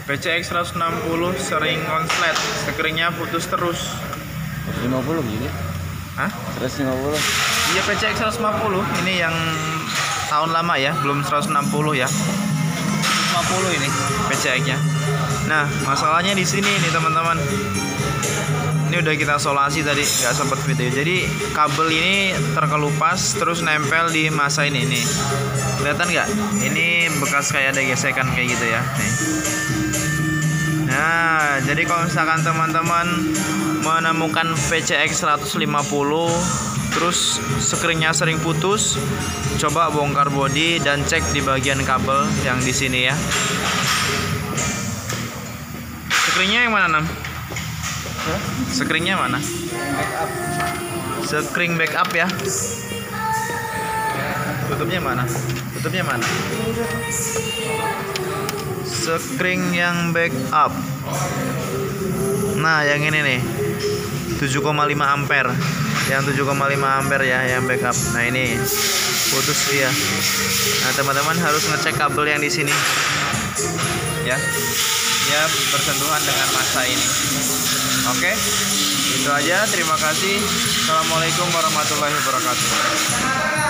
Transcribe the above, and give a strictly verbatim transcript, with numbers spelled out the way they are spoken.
P C X seratus enam puluh sering konslet, screennya putus terus. seratus lima puluh gitu. Hah? seratus lima puluh. Iya, P C X seratus lima puluh. Ini yang tahun lama ya, belum seratus enam puluh ya. seratus lima puluh ini P C X-nya. Nah, masalahnya di sini nih teman-teman. Ini udah kita solasi tadi, nggak sempat video. Jadi kabel ini terkelupas terus nempel di masa ini nih. Kelihatan nggak? Ini bekas kayak ada gesekan kayak gitu ya. Nih. Nah, jadi kalau misalkan teman-teman menemukan P C X seratus lima puluh terus screennya sering putus, coba bongkar bodi dan cek di bagian kabel yang di sini ya. Screennya yang mana, Nam? Screennya mana? Backup. Screen backup ya. Tutupnya mana? Tutupnya mana? Screen yang backup. Nah, yang ini nih. tujuh koma lima ampere. Yang tujuh koma lima ampere ya yang backup. Nah, ini putus dia. Nah, teman-teman harus ngecek kabel yang di sini. Ya. Ya, bersentuhan dengan masa ini. Oke. Itu aja. Terima kasih. Assalamualaikum warahmatullahi wabarakatuh.